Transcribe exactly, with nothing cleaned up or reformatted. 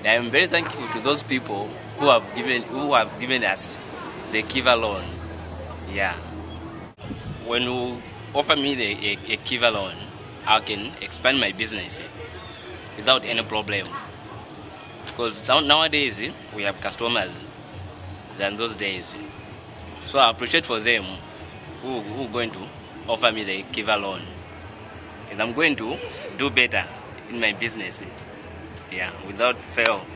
I am very thankful to those people who have given who have given us the Kiva loan. Yeah. When you offer me the a, a Kiva loan, I can expand my business without any problem. Because nowadays we have customers than those days. So I appreciate for them who who are going to offer me the Kiva loan. And I'm going to do better in my business. Yeah, without fail.